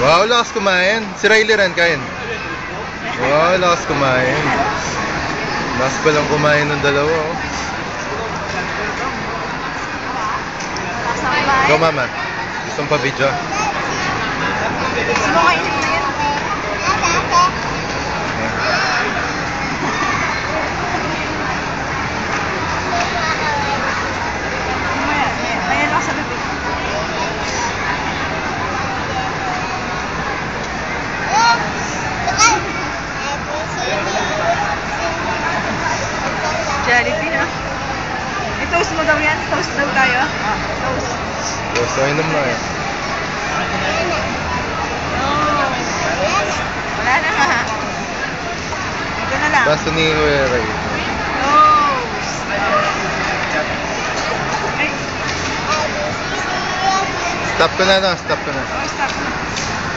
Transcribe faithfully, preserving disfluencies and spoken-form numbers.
Wow, lakas kumain. Si Riley rin, kain. Wow, lakas kumain. Lakas pa lang kumain ng dalawa. Oh. Go, mama. Gusto mo pa video? Gusto mo kainin na yan? Ayan ako sa bibig. Jollibee, ha? I-toast mo daw yan? Toast daw tayo? Ah, toast. Toast, so inom na eh. Oh. Wala na, ha? Ito na lang. Basta ni Kuya Ray. Toast. Ay. Stop ko na, no? Stop ko na. Oh, stop.